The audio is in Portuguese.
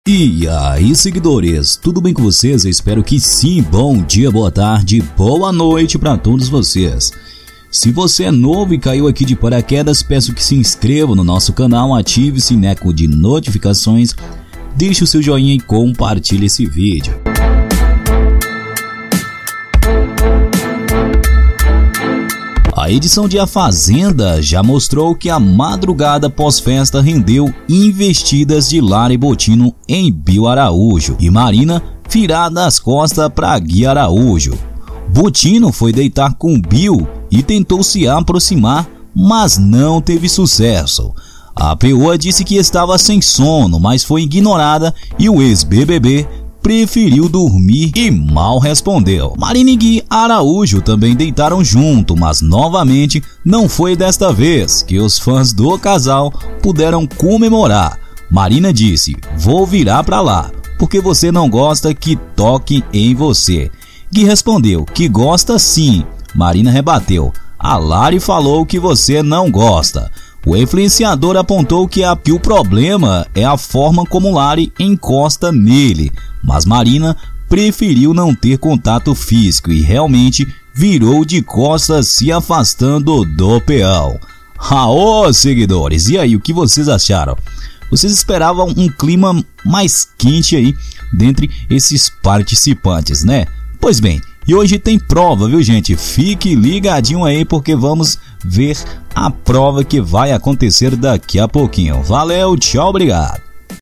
E aí, seguidores, tudo bem com vocês? Eu espero que sim. Bom dia, boa tarde, boa noite para todos vocês. Se você é novo e caiu aqui de paraquedas, peço que se inscreva no nosso canal, ative o sineco de notificações, deixe o seu joinha e compartilhe esse vídeo. A edição de A Fazenda já mostrou que a madrugada pós-festa rendeu investidas de Lara e Bottino em Bill Araújo e Marina virada as costas para Gui Araújo. Bottino foi deitar com Bill e tentou se aproximar, mas não teve sucesso. A peoa disse que estava sem sono, mas foi ignorada e o ex-BBB preferiu dormir e mal respondeu. Marina e Gui Araújo também deitaram junto, mas novamente não foi desta vez que os fãs do casal puderam comemorar. Marina disse: "Vou virar pra lá, porque você não gosta que toque em você." Gui respondeu que gosta sim. Marina rebateu: "A Lari falou que você não gosta." O influenciador apontou que o problema é a forma como Lari encosta nele, mas Marina preferiu não ter contato físico e realmente virou de costas, se afastando do peão. Aô, seguidores, e aí, o que vocês acharam? Vocês esperavam um clima mais quente aí dentre esses participantes, né? Pois bem, e hoje tem prova, viu, gente? Fique ligadinho aí porque vamos ver a prova que vai acontecer daqui a pouquinho. Valeu, tchau, obrigado.